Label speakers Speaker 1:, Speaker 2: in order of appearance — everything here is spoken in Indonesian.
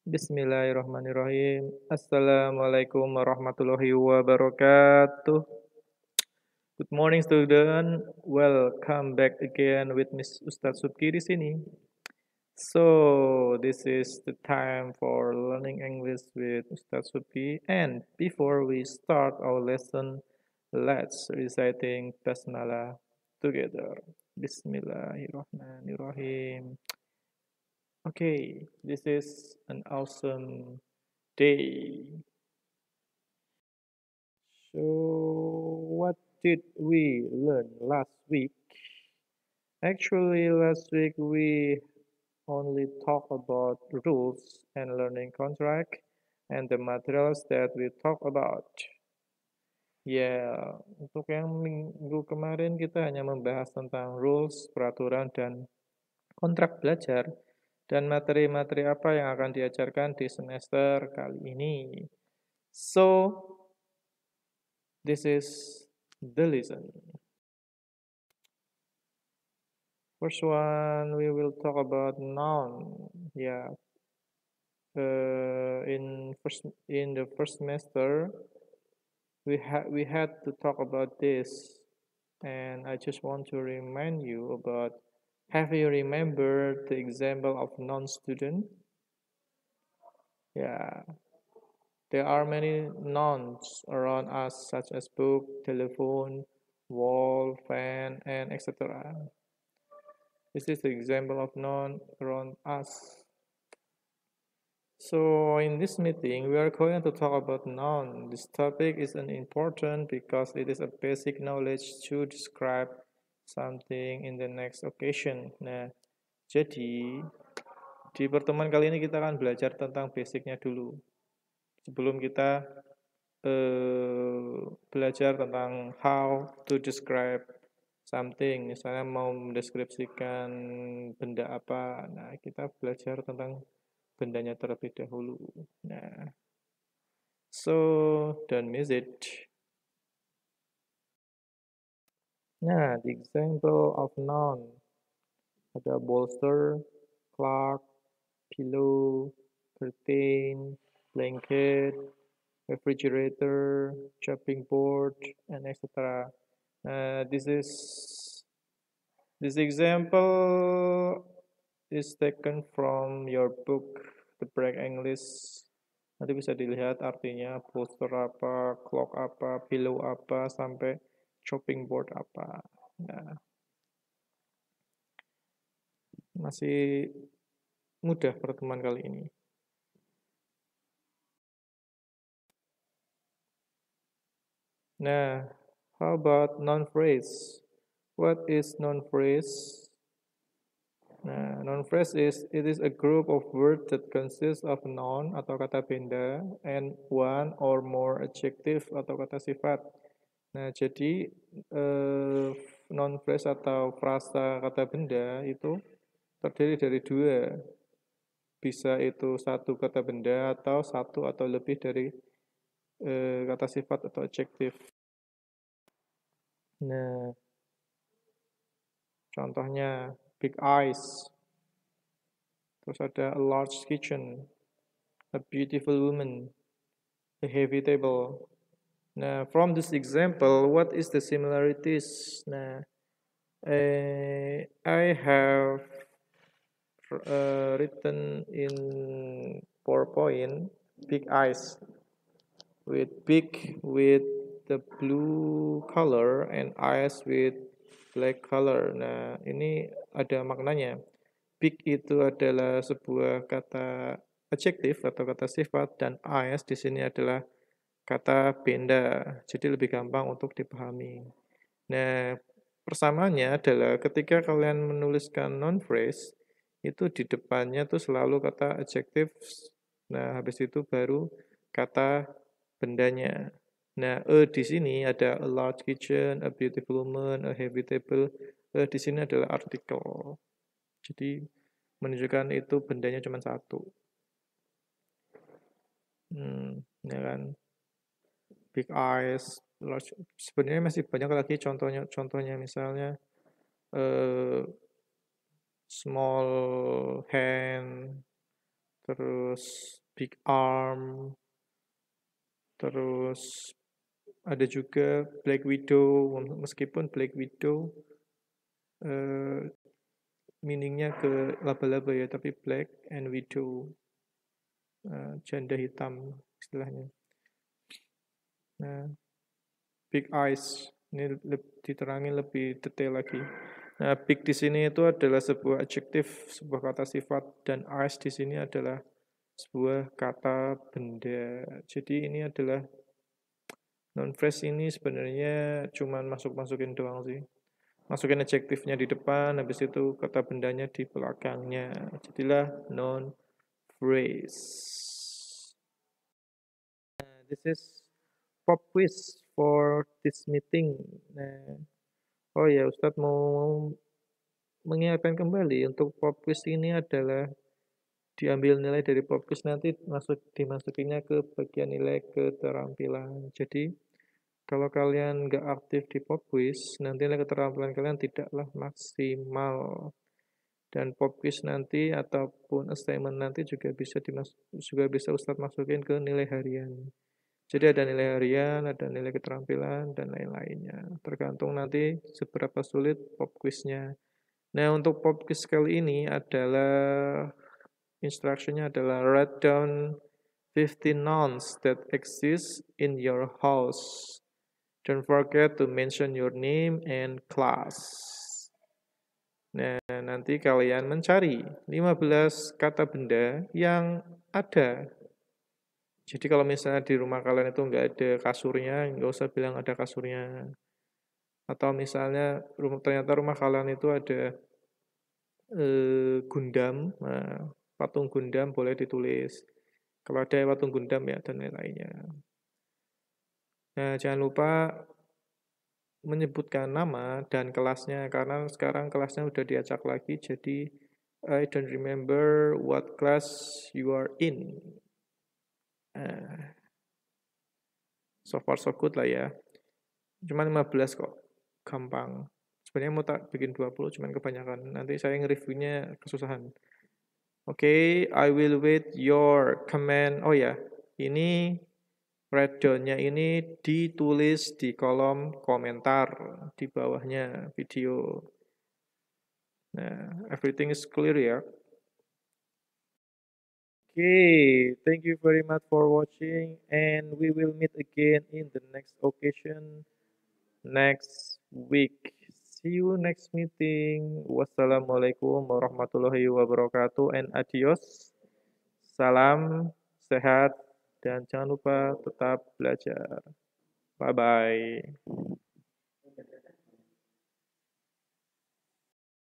Speaker 1: Bismillahirrahmanirrahim. Assalamualaikum warahmatullahi wabarakatuh. Good morning, student. Welcome back again with Miss Ustadz Subki di sini. So, this is the time for learning English with Ustadz Subki. And before we start our lesson, let's reciting Basmalah together. Bismillahirrahmanirrahim. Okay, this is an awesome day. So, what did we learn last week? Actually, last week we only talked about rules and learning contract and the materials that we talk about. Ya, untuk yang minggu kemarin kita hanya membahas tentang rules, peraturan, dan kontrak belajar, dan materi-materi apa yang akan diajarkan di semester kali ini. So, this is the lesson. First one, we will talk about noun. Yeah. In the first semester, we had to talk about this, and I just want to remind you about. Have you remembered the example of non-student? Yeah. There are many nouns around us, such as book, telephone, wall, fan, and etc. This is the example of noun around us. So in this meeting, we are going to talk about noun. This topic is important because it is a basic knowledge to describe something in the next occasion. Nah, jadi di pertemuan kali ini kita akan belajar tentang basicnya dulu. Sebelum kita belajar tentang how to describe something, misalnya mau mendeskripsikan benda apa, nah kita belajar tentang bendanya terlebih dahulu. Nah, so don't miss it. Nah, the example of noun ada bolster, clock, pillow, curtain, blanket, refrigerator, chopping board, and etc. This example is taken from your book, The Break English. Nanti bisa dilihat artinya poster apa, clock apa, pillow apa, sampai chopping board apa. Nah, masih mudah pertemuan kali ini. Nah, how about noun phrase? What is noun phrase? Nah, noun phrase it is a group of words that consists of noun atau kata benda and one or more adjective atau kata sifat. Nah, jadi noun phrase atau frasa kata benda itu terdiri dari dua. Bisa itu satu kata benda atau satu atau lebih dari kata sifat atau adjektif. Nah, contohnya big eyes. Terus ada a large kitchen, a beautiful woman, a heavy table. Nah, from this example, what is the similarities? Nah, I have written in PowerPoint big eyes with the blue color and eyes with black color. Nah, ini ada maknanya. Big itu adalah sebuah kata adjektif atau kata sifat, dan eyes di sini adalah kata benda. Jadi lebih gampang untuk dipahami. Nah, persamaannya adalah ketika kalian menuliskan noun phrase, itu di depannya tuh selalu kata adjektif. Nah, habis itu baru kata bendanya. Nah, di sini ada a large kitchen, a beautiful woman, a heavy table. Di sini adalah artikel. Jadi menunjukkan itu bendanya cuma satu. Ya kan? Big eyes, large. Sebenarnya masih banyak lagi contohnya misalnya small hand, terus big arm, terus ada juga Black Widow, meskipun Black Widow eh, meaningnya ke laba-laba ya, tapi Black and Widow, janda hitam istilahnya. Nah, big eyes ini diterangin lebih detail lagi. Nah, big di sini itu adalah sebuah adjektif, sebuah kata sifat, dan eyes di sini adalah sebuah kata benda. Jadi ini adalah non phrase ini sebenarnya cuman masukin doang sih. Masukin adjektifnya di depan, habis itu kata bendanya di belakangnya. Jadilah non phrase. This is pop quiz for this meeting. Nah, oh ya, Ustadz mau mengingatkan kembali untuk pop quiz ini adalah diambil nilai dari pop quiz nanti dimasukinnya ke bagian nilai keterampilan. Jadi kalau kalian nggak aktif di pop quiz, nanti nilai keterampilan kalian tidaklah maksimal. Dan pop quiz nanti ataupun assignment nanti juga bisa Ustadz masukin ke nilai harian. Jadi ada nilai harian, ada nilai keterampilan, dan lain-lainnya. Tergantung nanti seberapa sulit pop quiznya. Nah, untuk pop quiz kali ini adalah instructionnya adalah write down 15 nouns that exist in your house. Don't forget to mention your name and class. Nah, nanti kalian mencari 15 kata benda yang ada. Jadi kalau misalnya di rumah kalian itu nggak ada kasurnya, nggak usah bilang ada kasurnya. Atau misalnya ternyata rumah kalian itu ada Gundam, nah, patung Gundam boleh ditulis. Kalau ada patung Gundam ya dan lain-lainnya. Nah, jangan lupa menyebutkan nama dan kelasnya karena sekarang kelasnya udah diacak lagi, jadi I don't remember what class you are in. So far so good lah ya. Cuman 15 kok. Gampang. Sebenarnya mau tak bikin 20, cuman kebanyakan. Nanti saya nge-reviewnya kesusahan. Oke, I will wait your comment. Oh ya, ini write down-nya ini ditulis di kolom komentar di bawahnya video. Nah, everything is clear ya. Okay, thank you very much for watching and we will meet again in the next occasion next week. See you next meeting. Wassalamualaikum warahmatullahi wabarakatuh and adios. Salam sehat dan jangan lupa tetap belajar. Bye bye.